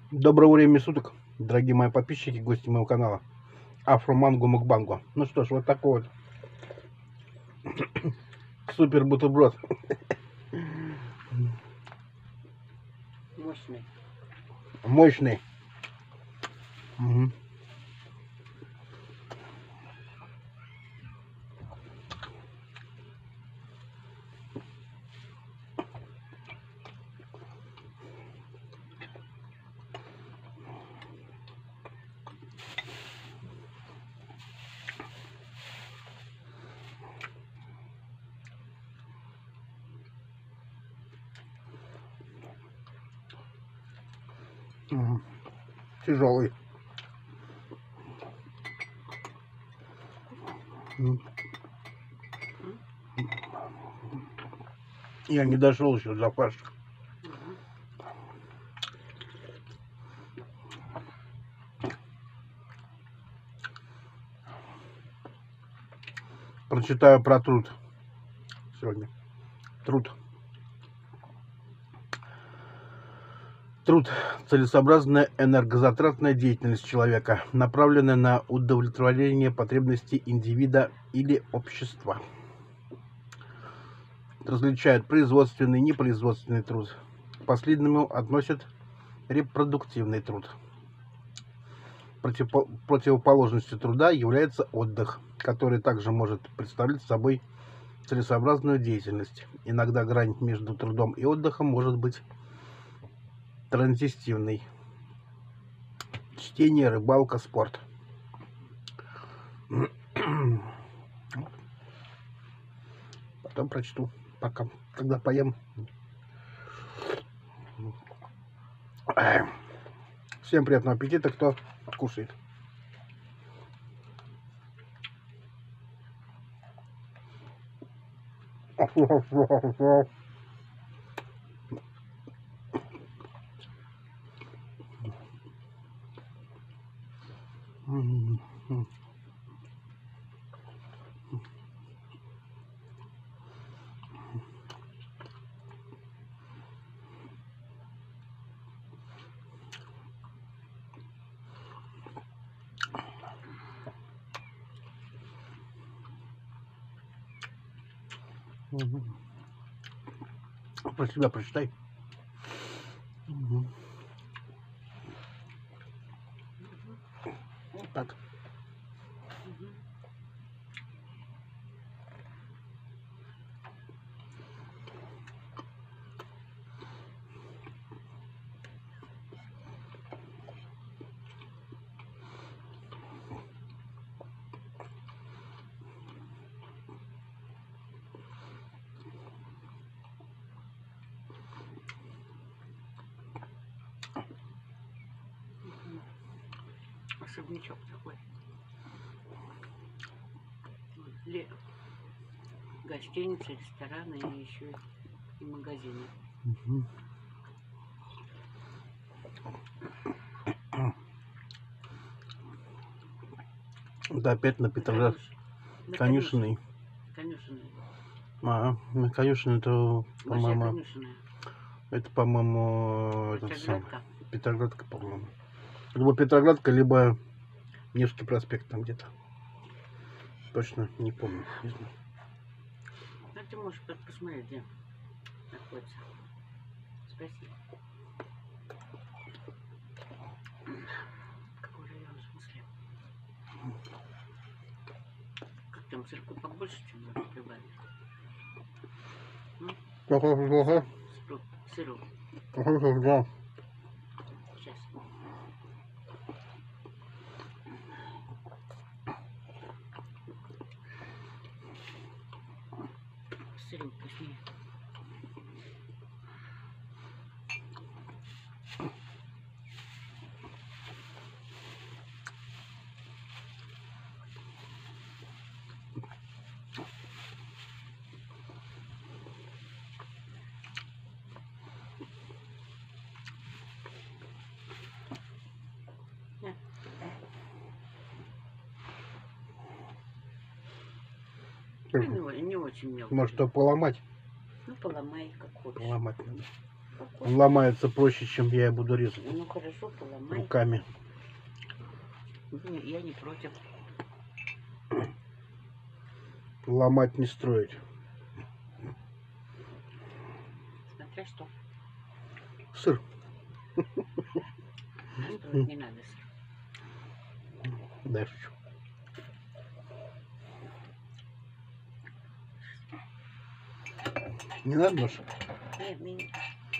Доброго времени суток, дорогие мои подписчики, гости моего канала Афроманго Мукбанго. Ну что ж, вот такой вот супер бутерброд. Мощный. Мощный. Мгм. Тяжелый. Я не дошел еще до фарша. Прочитаю про труд сегодня. Труд. Труд – целесообразная энергозатратная деятельность человека, направленная на удовлетворение потребностей индивида или общества. Различают производственный и непроизводственный труд. К последнему относят репродуктивный труд. Противоположностью труда является отдых, который также может представлять собой целесообразную деятельность. Иногда грань между трудом и отдыхом может быть транзитивной. Чтение, рыбалка, спорт. Потом прочту, пока, когда поем. Всем приятного аппетита, кто кушает. Про себя прочитай. Так. Особнячок такой. Гостиницы, рестораны и еще и магазины. Да, опять на Петроград. Конюшенный. Конюшенный. На конюшенный, это, по-моему, Петроградка. Петроградка, по-моему. Либо Петроградка, либо Невский проспект там где-то. Точно не помню. Не знаю. Ну, ты можешь посмотреть, где находится. Спроси. Какой район, в смысле? Как там сырку побольше, чем прибавить? Плохо. Сыру. Да. Сейчас. Сыру вкуснее. Не очень мелко. Может, то поломать? Ну, поломай, как хочешь. Поломать надо. Он ломается проще, чем я буду резать Ну хорошо, поломай. руками. Я не против. Ломать, не строить. Смотря что. Сыр. Строить не надо сыр. Да, я шучу. Не надо нож? Нет, не.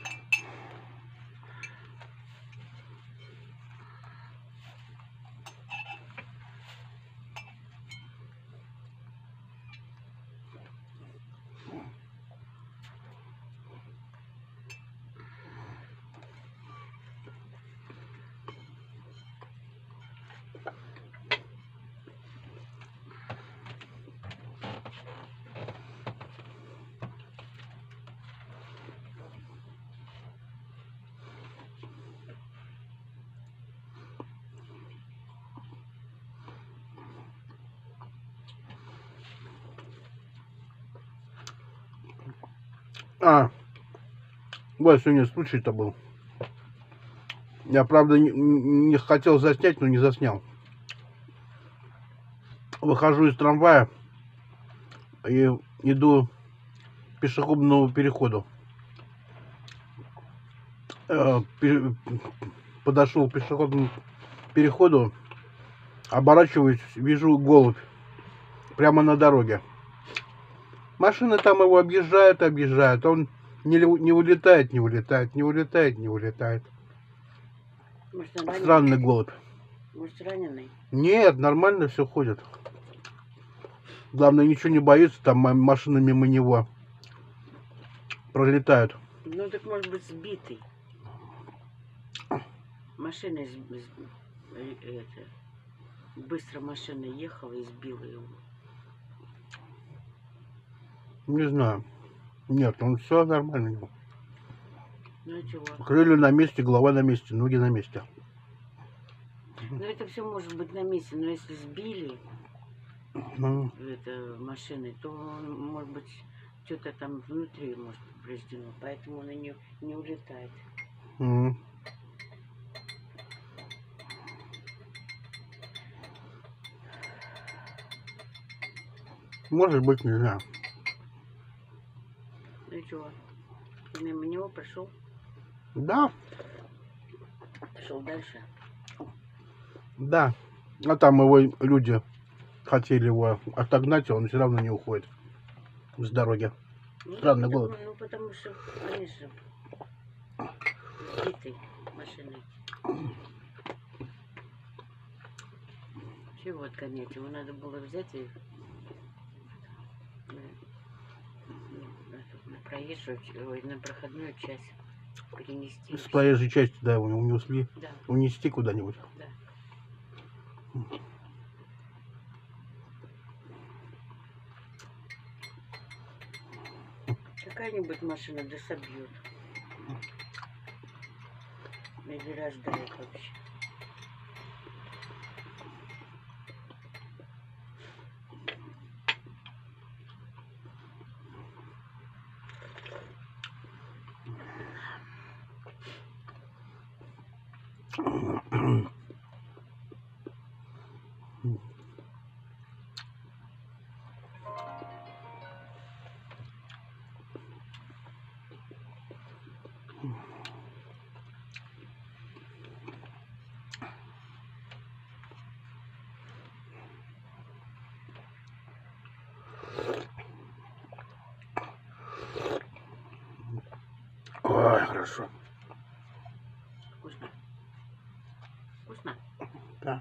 Вот сегодня случай-то был. Я, правда, не хотел заснять, но не заснял. Выхожу из трамвая и иду к пешеходному переходу. Подошел к пешеходному переходу, оборачиваюсь, вижу голубь прямо на дороге. Машины там его объезжают, он не улетает, не улетает, не улетает, не улетает. Может, он Странный голубь. Может, раненый? Нет, нормально все ходит. Главное, ничего не боится, там машины мимо него пролетают. Ну, так может быть сбитый. Машина быстро машина ехала и сбила его. Не знаю. Нет, он все нормально у него. Ну чего? Крылья на месте, голова на месте, ноги на месте. Ну это все может быть на месте, но если сбили это машины, то может быть что-то там внутри может повреждено, поэтому он и не улетает. Может быть, не знаю. Ну чего? Ты мимо него прошел? Да. Пошел дальше? Да. А там его люди хотели его отогнать, а он все равно не уходит с дороги. Странный голубь. Ну потому что они же сбитой машиной. Чего отгонять? Его надо было взять и на проезжую, на проходную часть перенести. С проезжей части, да, его унесли. Да. Унести куда-нибудь. Да. Какая-нибудь машина да собьет. Или раздает вообще. Ой, хорошо. Вкусно. Вкусно? Да.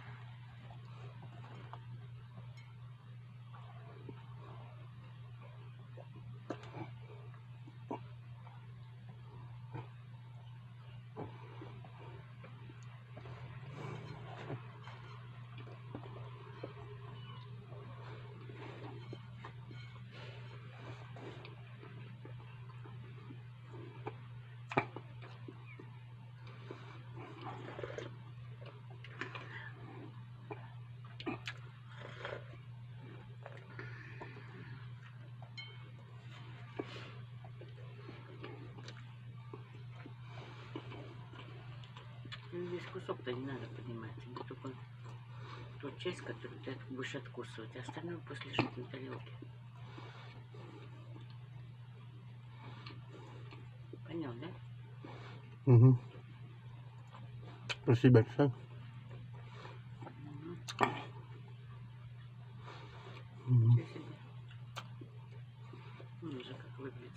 Весь кусок-то не надо поднимать. Тебе только ту часть, которую ты будешь откусывать, а остальное пусть лежит на тарелке. Понял, да? Угу. Про себя читаю. Ничего себе. Вон уже как выглядит.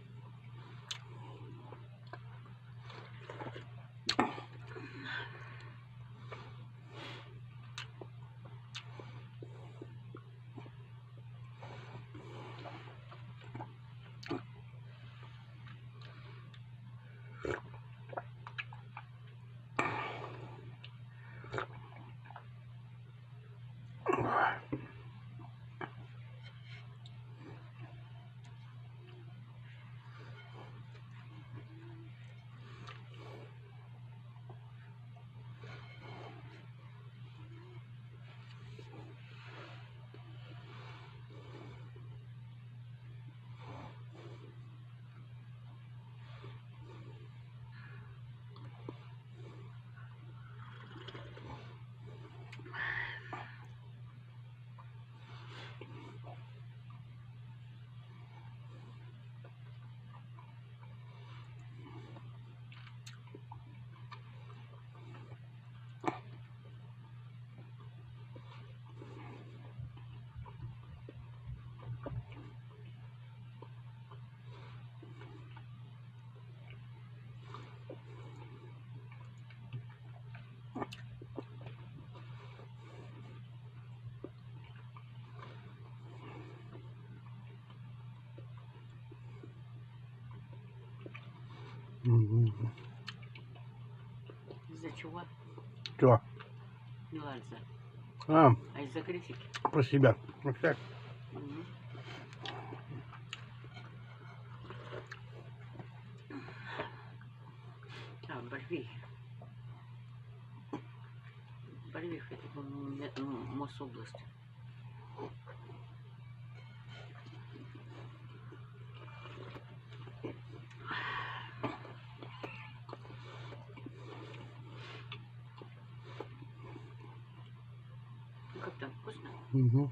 Угу. Из-за чего? Чего? Не ладно. А, А из-за критики? про себя. Ну, так. Угу. А, Барвих. Барвих это, по-моему, Мособласть. Ну, как там, вкусно? Угу.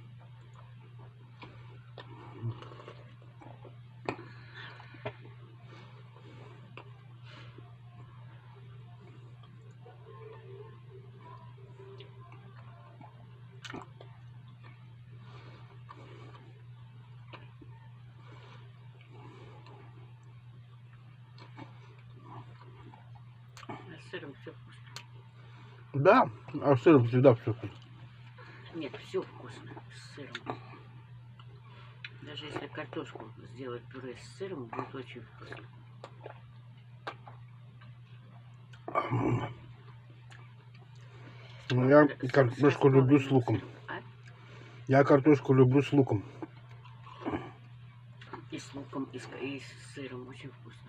А с сыром все вкусно. Да, а с сыром всегда все вкусно. Нет, все вкусно с сыром. Даже если картошку сделать пюре с сыром, будет очень вкусно. Ну, я картошку люблю с луком. А? Я картошку люблю с луком. И с луком, и с сыром очень вкусно.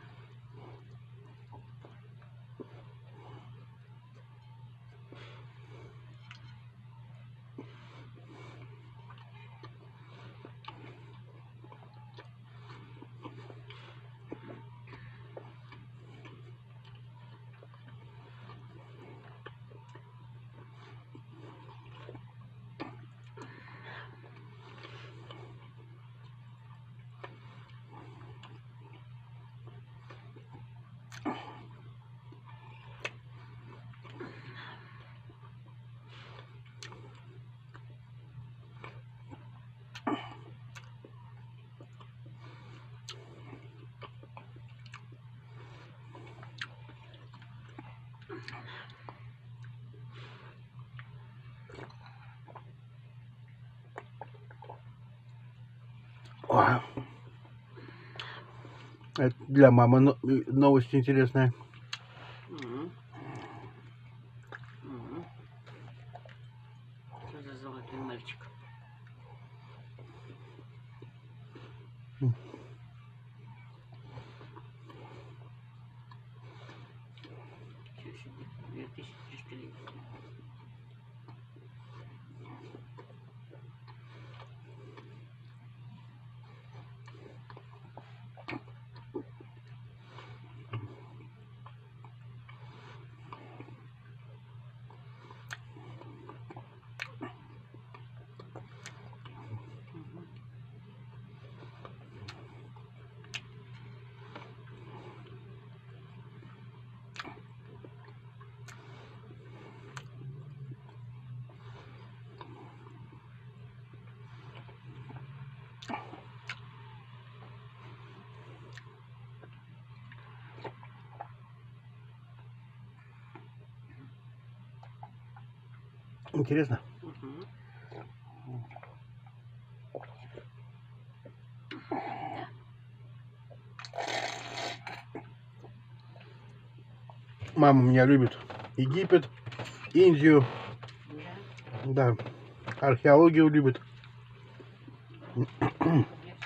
Ой. Это для мамы новость интересная. Угу. Угу. Что за золотой мальчик? Чего себе? 2300 лет. Интересно. Угу. Мама меня любит Египет, Индию, Да. да, археологию любит. Конечно.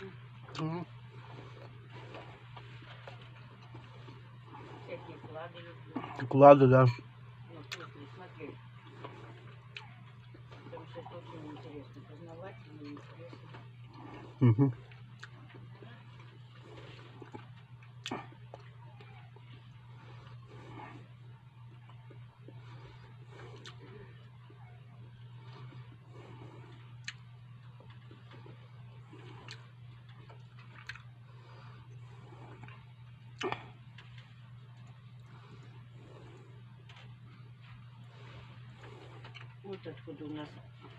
Всякие клады люблю. Клады, да. Ну, вкусные, смотреть. Потому что это очень интересно. Познавательно и интересно. Угу. Вот откуда у нас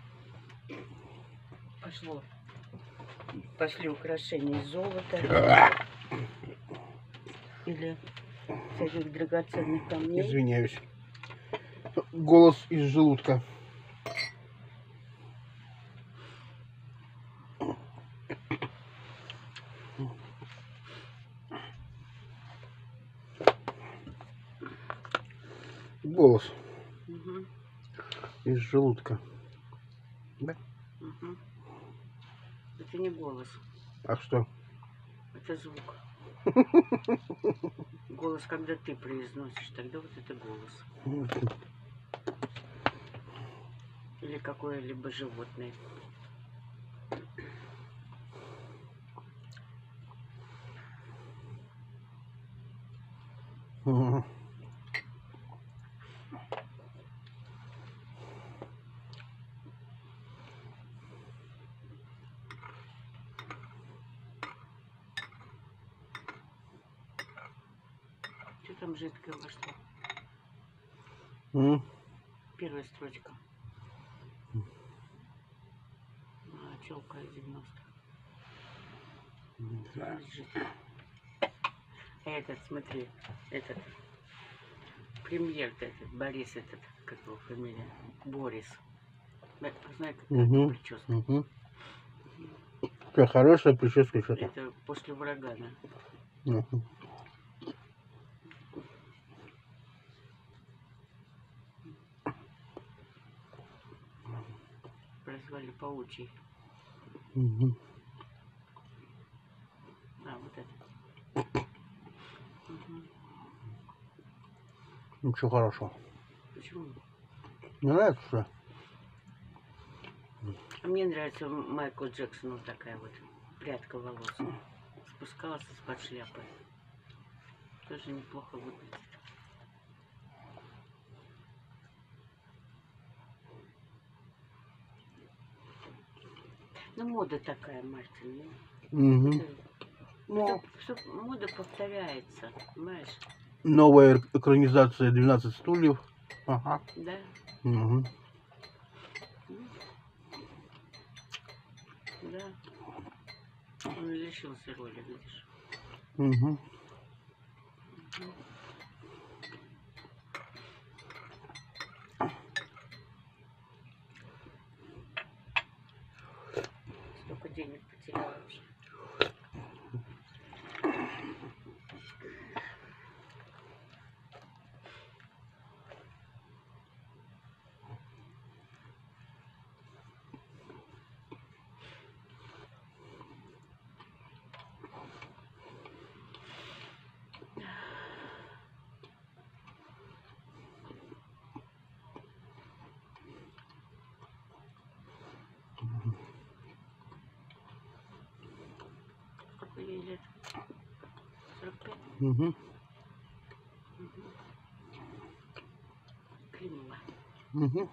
пошли украшения из золота или всяких драгоценных камней. Извиняюсь. Голос из желудка. Голос Угу. из желудка. Да? Угу. Это не голос, А что? это звук. Голос, когда ты произносишь, тогда вот это голос. Или какое-либо животное. Угу. Что там жидкое вошло? Угу. Первая строчка. Челка из 90-х. Лежит. Этот, смотри, этот премьер этот, Борис этот, как его фамилия? Борис. Знаешь, как Угу. прическа? Угу. Что, хорошая прическа что-то? Это после урагана. Угу. Прозвали паучий. Угу. А, вот это. Угу. Ничего хорошего. Почему? Не нравится, что? А мне нравится Майкл Джексону такая вот прядка волос. Спускалась из-под шляпы. Тоже неплохо выглядит. Ну, мода такая, Мартин. Угу. Ну, Мода повторяется, понимаешь? новая экранизация 12 стульев. Ага. Да? Угу. Да. Он лишился роли, видишь? Угу. Столько денег потерял вообще. Сколько ей лет? 45? Угу. Климова. Угу.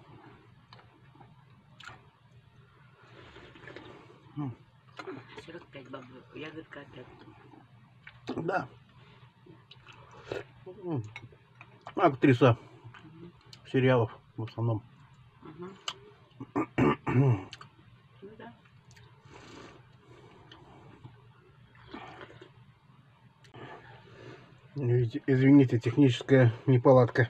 45 бабы. Ягодка опять. Да. Актриса сериалов в основном. Угу. Ну да. Извините, техническая неполадка.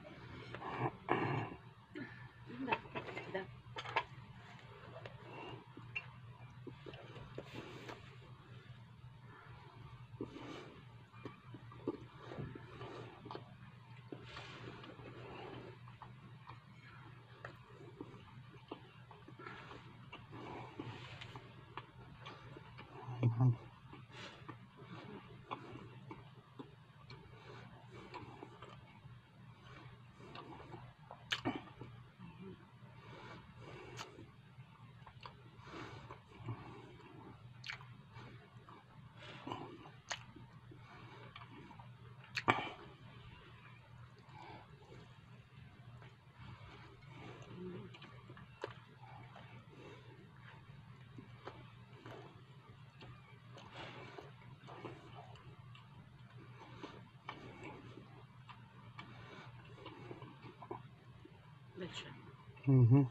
Да, да. Мгм. Дальше. Мгм.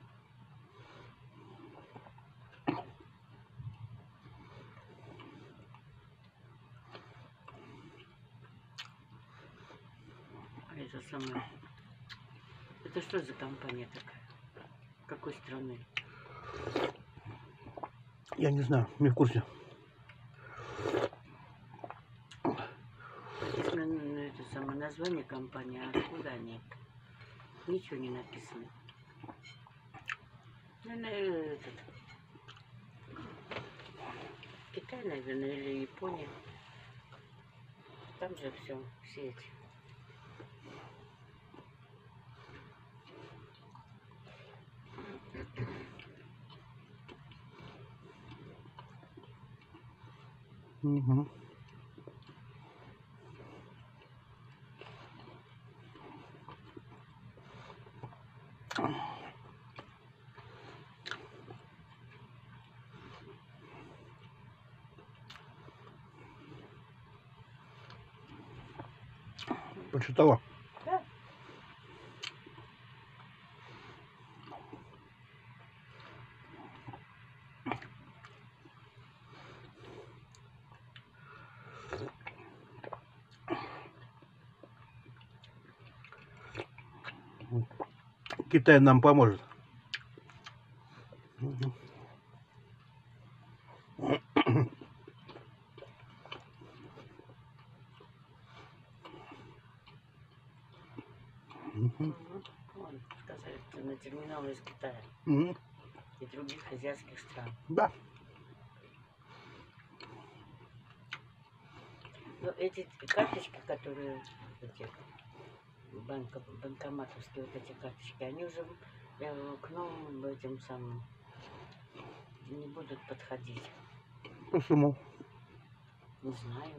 А это самое. Это что за компания такая? Какой страны? Я не знаю, не в курсе. Написано это самое название компании, а откуда они? Ничего не написано. Наверное, этот. Китай, наверное, или Япония. Там же все эти. Мгм. Почитала? Да. Китай нам поможет. Мгм. Мгм. Вон, сказали, что на терминалы из Китая Мгм. и других азиатских стран. Да. Но эти карточки, которые эти банкоматовские вот эти карточки, они уже к новым этим самым не будут подходить. Почему? Не знаю.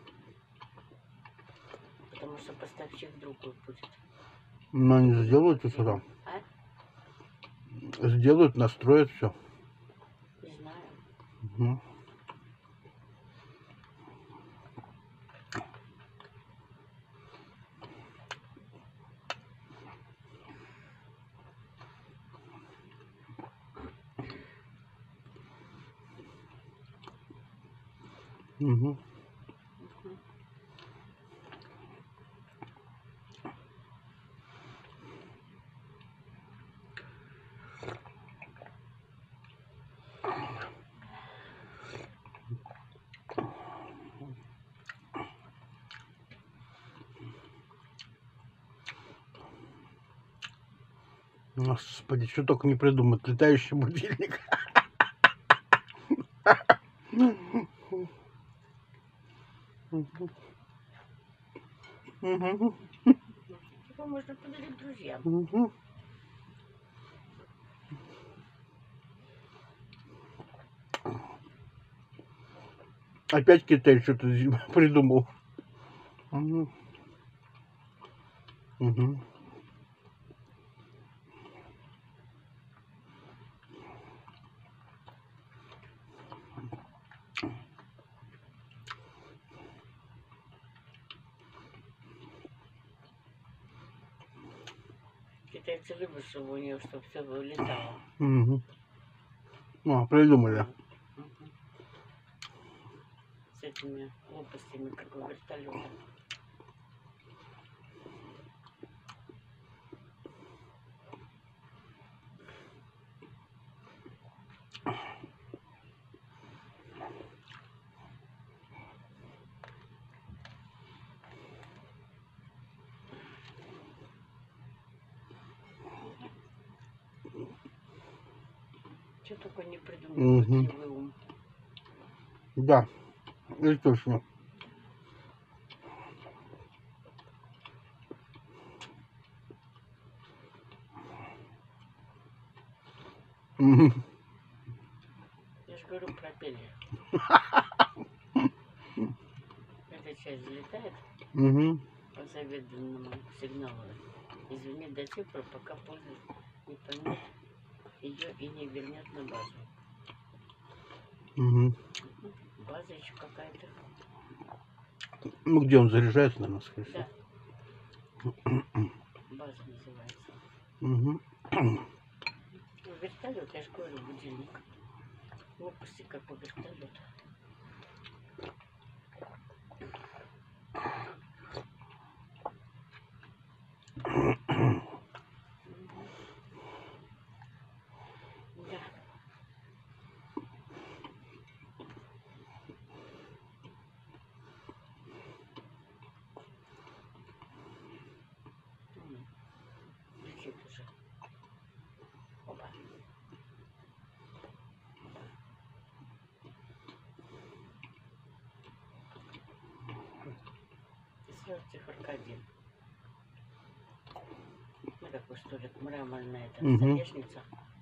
Потому что поставщик другой будет. Но они сделают это там. А? Сделают, настроят все. Не знаю. Угу. Угу. Господи, что только не придумать. Летающий будильник. Мгм. Его можно подарить друзьям. Мгм. Опять Китай что-то придумал. Мгм. Мгм. Китайцы любят, чтобы у нее, чтобы все вылетало. Мгм. Придумали. Мгм. С этими лопастями, как у вертолета. что только не придумал. Мгм. Красивый ум. Да, это точно. Мгм. Я же говорю, пропели. Эта часть залетает Мгм. по заведенному сигналу. Извини до тех пор, пока пользователь не поймет ее и не вернет на базу. Мгм. База еще какая-то. Ну, где он заряжается, наверное, скорее всего. Да. База называется. Мгм. Вертолет, я же говорю, будильник. Выпусти как по вертолету. Да. Летит уже. Опа. Сверхтихаркадин. Ну, такой столик, мраморная эта Мгм. столешница.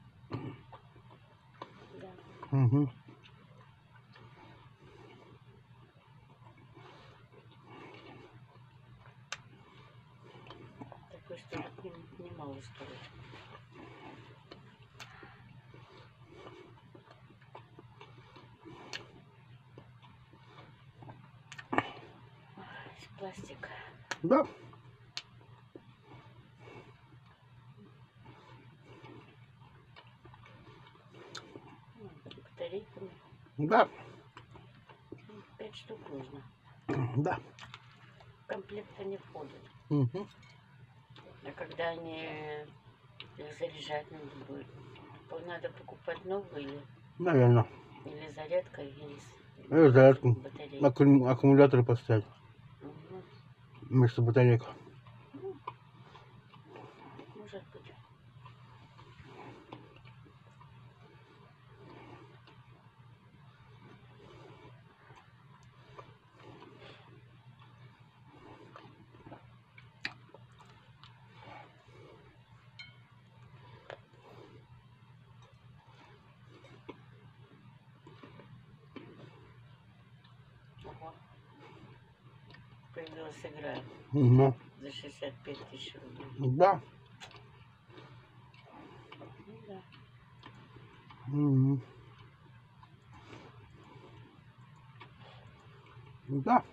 Да. Мгм. Такой столик немало стоит. Из пластика. Да. Батарейками. Да. 5 штук нужно. Да. В комплект они входят. Мгм. А когда они их заряжать надо будет, надо покупать новые Наверное. или зарядка, или Зарядку. батарейка. Аккумуляторы поставить Угу. вместо батареек. Ну, может быть. Ого. Появилась игра Угу. за 65 тысяч рублей. Да. Ну да. Угу. Да.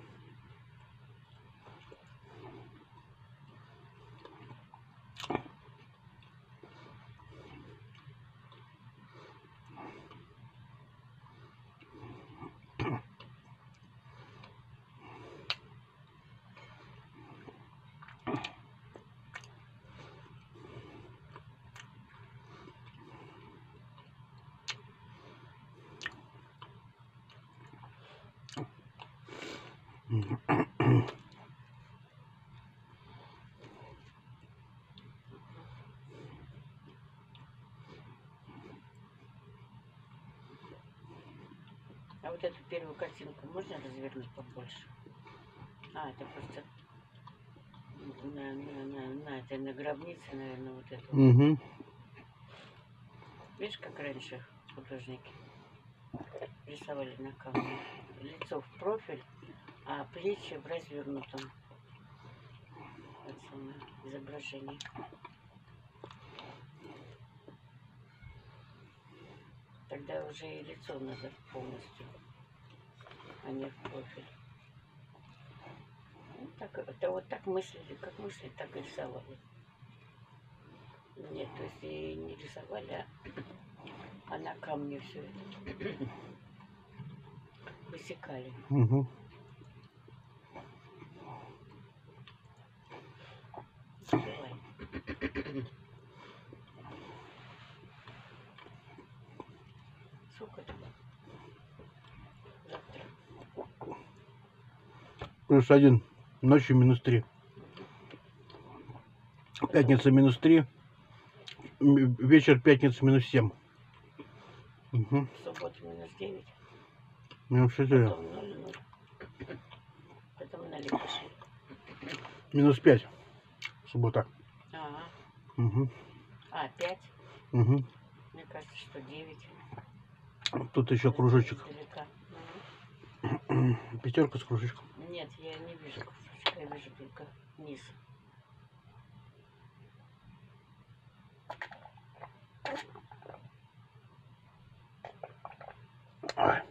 А вот эту первую картинку можно развернуть побольше? А, это просто на гробнице, наверное, вот эту. Угу. Видишь, как раньше художники рисовали на камне? Лицо в профиль, а плечи в развернутом изображении. Тогда уже и лицо надо полностью, а не в профиль. Ну, так, это вот так мыслили, как мыслили, так и рисовали. Нет, то есть и не рисовали, а на камне все это высекали. Угу. Давай. Сколько там? Завтра. +1. Ночью -3. Пятница -3. Вечер пятницы -7. Угу. В субботу -9. Минус 4. Потом 0,0. Потом 0 пошли. Минус 5. Суббота. Ага. Угу. 5. Угу. Мне кажется, что 9. Тут еще кружочек. Издалека. Пятерка с кружочком. Нет, я не вижу кружочка, я вижу только низ. Ой.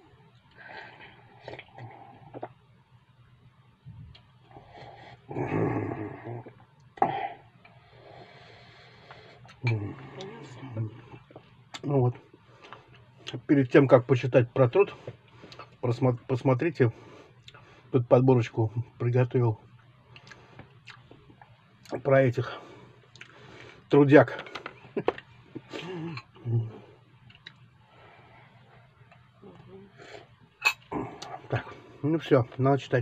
Понялся? Ну вот. Перед тем, как почитать про труд, посмотрите, тут подборочку приготовил про этих трудяг. Так, ну все, надо читать.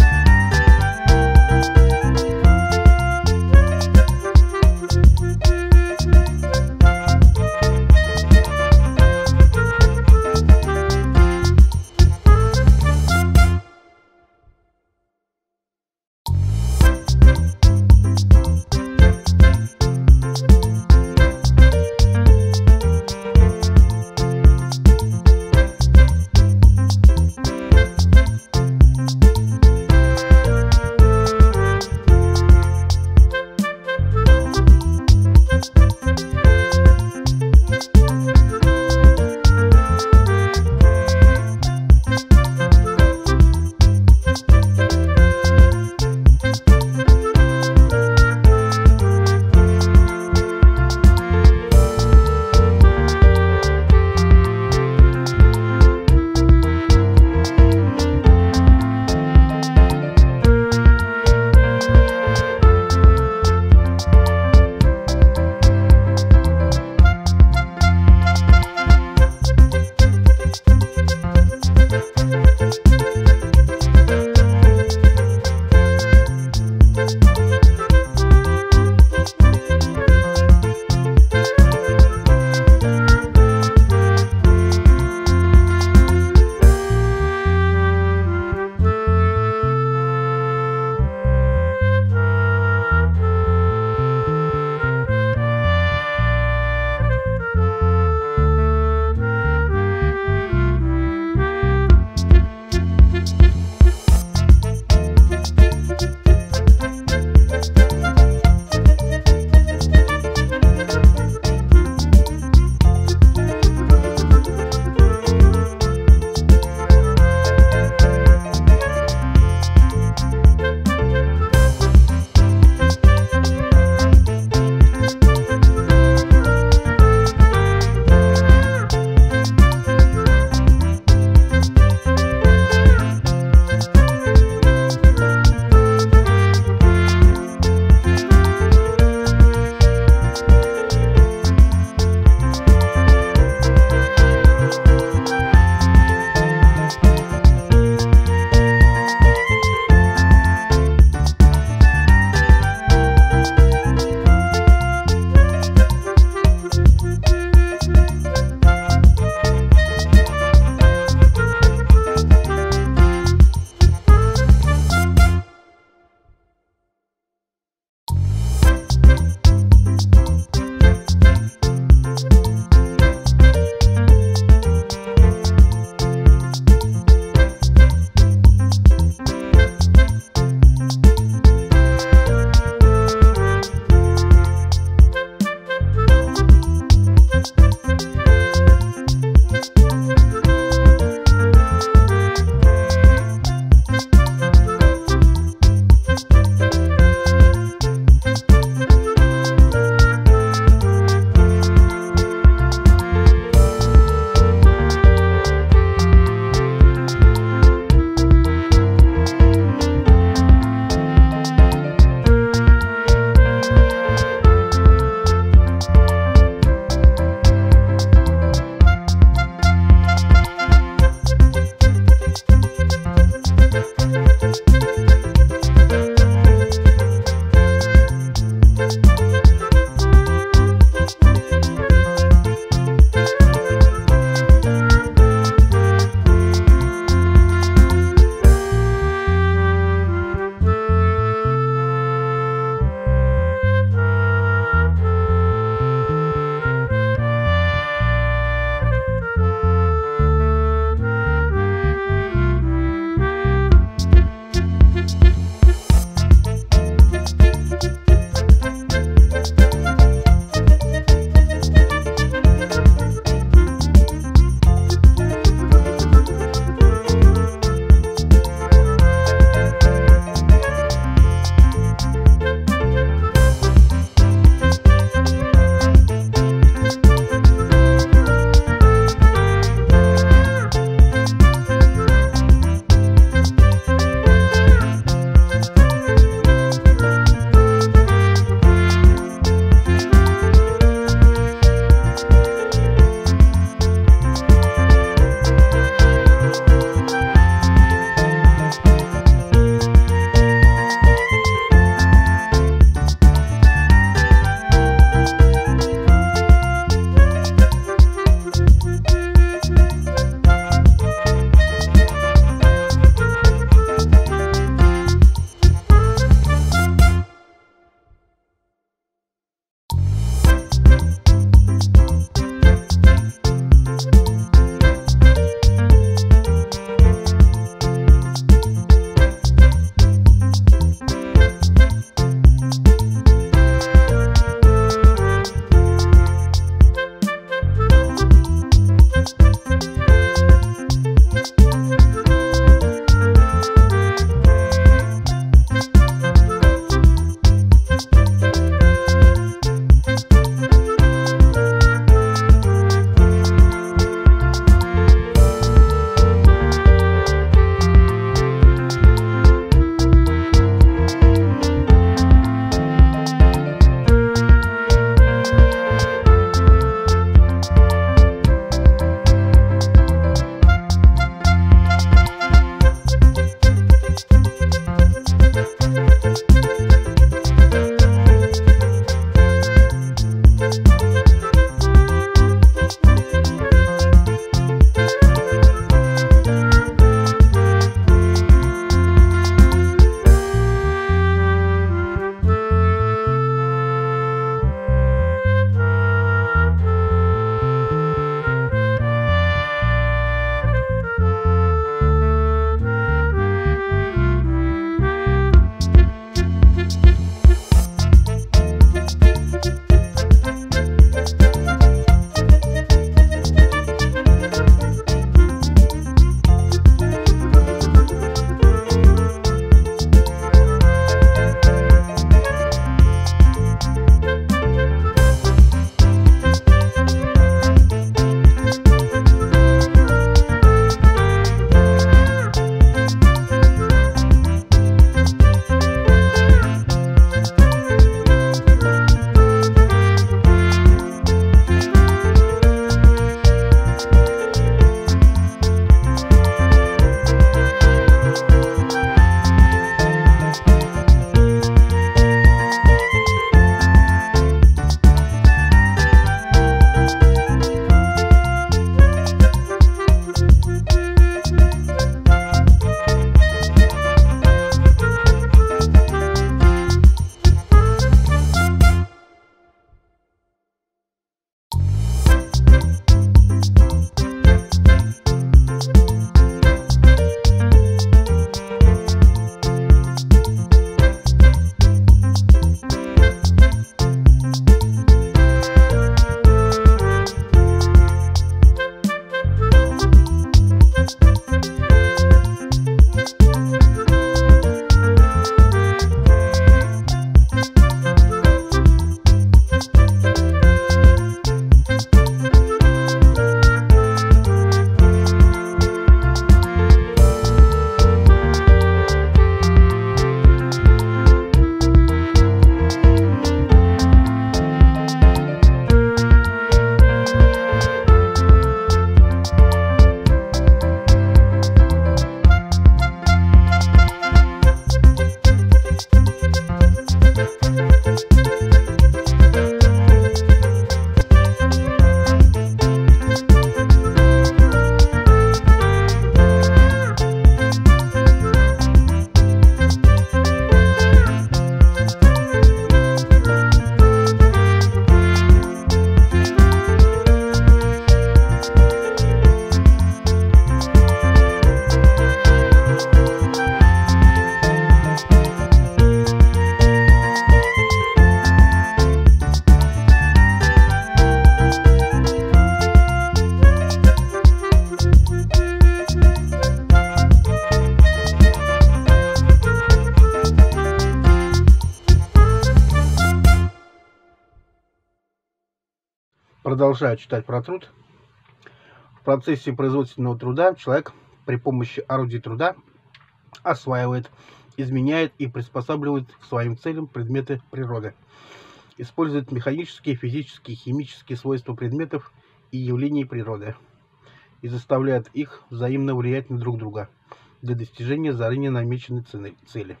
Продолжаю читать про труд. В процессе производственного труда человек при помощи орудий труда осваивает, изменяет и приспосабливает к своим целям предметы природы. Использует механические, физические, химические свойства предметов и явлений природы и заставляет их взаимно влиять на друг друга для достижения заранее намеченной цели.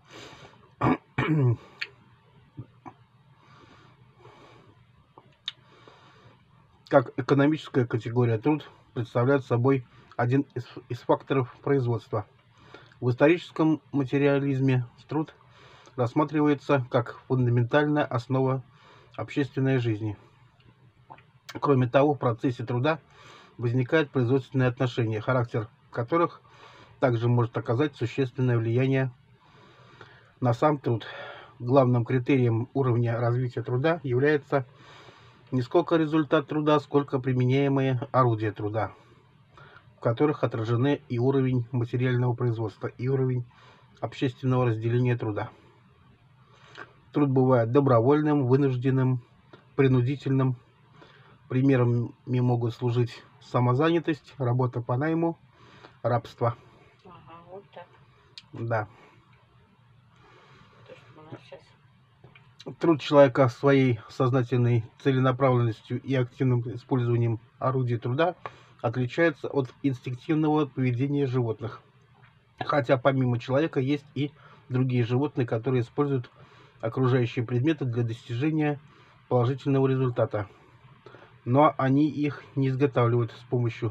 Как экономическая категория труд представляет собой один из факторов производства. В историческом материализме труд рассматривается как фундаментальная основа общественной жизни. Кроме того, в процессе труда возникают производственные отношения, характер которых также может оказать существенное влияние на сам труд. Главным критерием уровня развития труда является не сколько результат труда, сколько применяемые орудия труда, в которых отражены и уровень материального производства, и уровень общественного разделения труда. Труд бывает добровольным, вынужденным, принудительным. Примерами могут служить самозанятость, работа по найму, рабство. Ага, вот так. Да. То, что у нас сейчас. Труд человека своей сознательной целенаправленностью и активным использованием орудий труда отличается от инстинктивного поведения животных. Хотя помимо человека есть и другие животные, которые используют окружающие предметы для достижения положительного результата. Но они их не изготавливают с помощью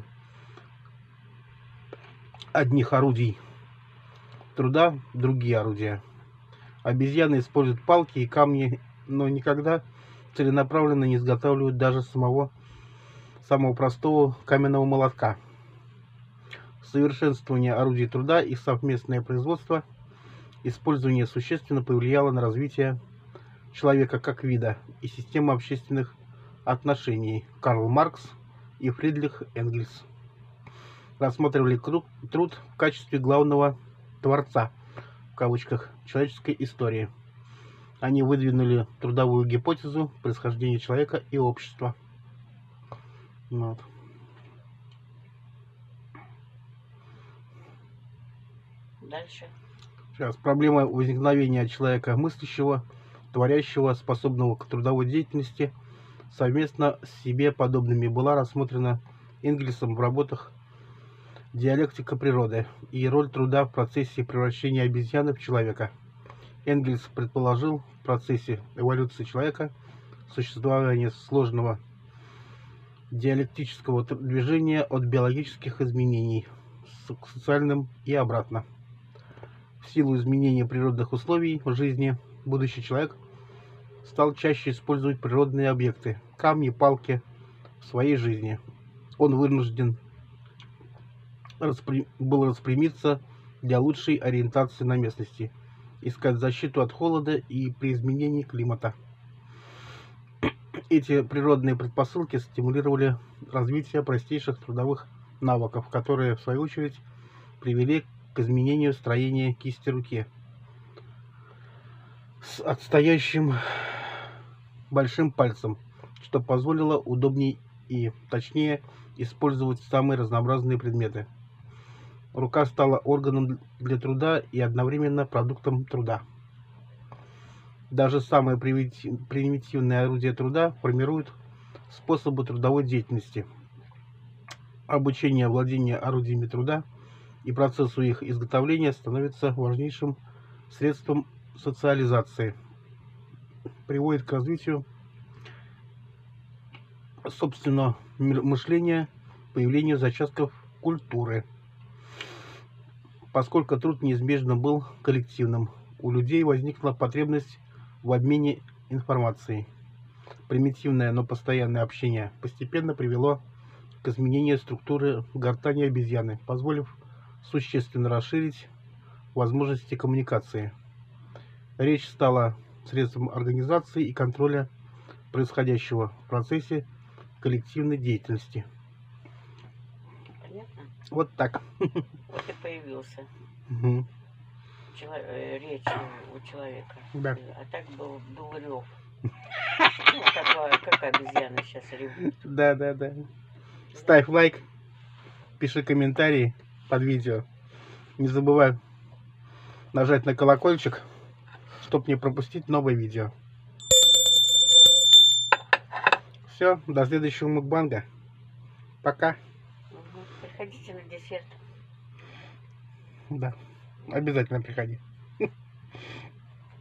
одних орудий труда, другие орудия. Обезьяны используют палки и камни, но никогда целенаправленно не изготавливают даже самого простого каменного молотка. Совершенствование орудий труда и совместное производство использование существенно повлияло на развитие человека как вида и системы общественных отношений. Карл Маркс и Фридрих Энгельс рассматривали труд в качестве главного «творца» в кавычках человеческой истории. Они выдвинули трудовую гипотезу происхождения человека и общества. Вот. Дальше. Сейчас проблема возникновения человека мыслящего, творящего, способного к трудовой деятельности совместно с себе подобными была рассмотрена Энгельсом в работах «Диалектика природы» и роль труда в процессе превращения обезьяны в человека. Энгельс предположил в процессе эволюции человека существование сложного диалектического движения от биологических изменений к социальным и обратно. В силу изменения природных условий в жизни будущий человек стал чаще использовать природные объекты, камни, палки в своей жизни. Он вынужден был распрямиться для лучшей ориентации на местности, искать защиту от холода и при изменении климата. Эти природные предпосылки стимулировали развитие простейших трудовых навыков, которые, в свою очередь, привели к изменению строения кисти руки с отстоящим большим пальцем, что позволило удобнее и точнее использовать самые разнообразные предметы. Рука стала органом для труда и одновременно продуктом труда. Даже самые примитивные орудия труда формируют способы трудовой деятельности. Обучение владения орудиями труда и процессу их изготовления становится важнейшим средством социализации, приводит к развитию собственного мышления, появлению зачатков культуры. Поскольку труд неизбежно был коллективным, у людей возникла потребность в обмене информацией. Примитивное, но постоянное общение постепенно привело к изменению структуры гортани обезьяны, позволив существенно расширить возможности коммуникации. Речь стала средством организации и контроля происходящего в процессе коллективной деятельности. Понятно? Вот так. Вот и появился Угу. речь у человека. Да. А так был рев. Ну, как обезьяна сейчас ревут. Да. Ставь лайк, пиши комментарии под видео. Не забывай нажать на колокольчик, чтобы не пропустить новое видео. Все, до следующего мукбанга. Пока. Угу. Приходите на десерт. Да, обязательно приходи.